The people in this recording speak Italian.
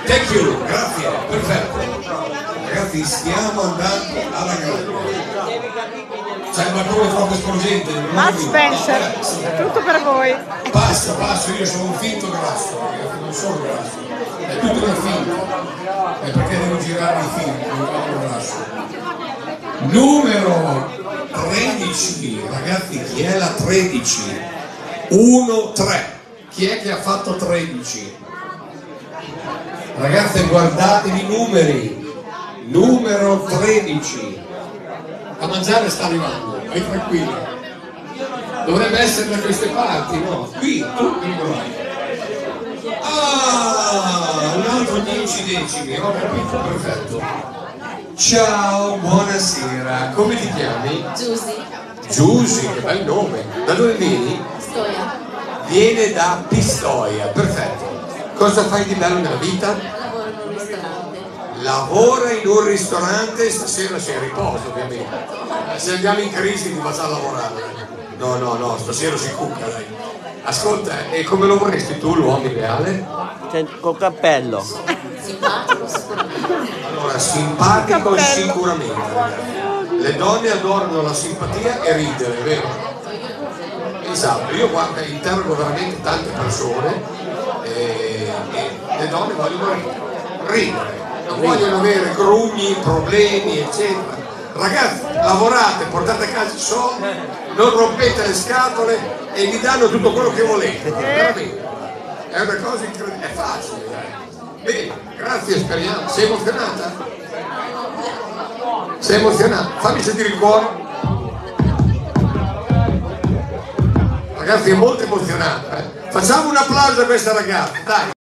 Thank you, grazie, perfetto. Ragazzi, stiamo andando alla grande. C'è il balcone proprio sporgente. Matt Spencer, tutto per voi. Passo, io sono un finto grasso, ragazzi, non sono grasso. È tutto un finto. È perché devo girare i film, non vado grasso. Numero 13, ragazzi, chi è la 13? 1-3. Chi è che ha fatto 13? Ragazzi, guardatevi i numeri. Numero 13. A mangiare sta arrivando, vai tranquillo. Dovrebbe essere da queste parti, no? Qui, tu che vai. Ah, un altro 10 decimi, ho capito, perfetto. Ciao, buonasera. Come ti chiami? Giusy. Giusy, che bel nome. Da dove vieni? Pistoia. Viene da Pistoia, perfetto. Cosa fai di bello nella vita? Lavoro in un ristorante. Lavora in un ristorante, stasera sei a riposo ovviamente. Se andiamo in crisi ti faccio a lavorare. No, stasera si cucca dai. Ascolta, e come lo vorresti tu l'uomo ideale? Col cappello. Simpatico sicuramente. Allora, simpatico sicuramente, ragazzi. Le donne adorano la simpatia e ridere, vero? Esatto, io guarda, interrogo veramente tante persone e le donne vogliono ridere, non vogliono avere grugni, problemi, eccetera. Ragazzi, lavorate, portate a casa i soldi, non rompete le scatole e vi danno tutto quello che volete, veramente. È una cosa incredibile, è facile, dai. Bene, grazie, speriamo. Sei emozionata? Sei emozionata? Fammi sentire il cuore. Ragazzi, è molto emozionata. Facciamo un applauso a questa ragazza, dai.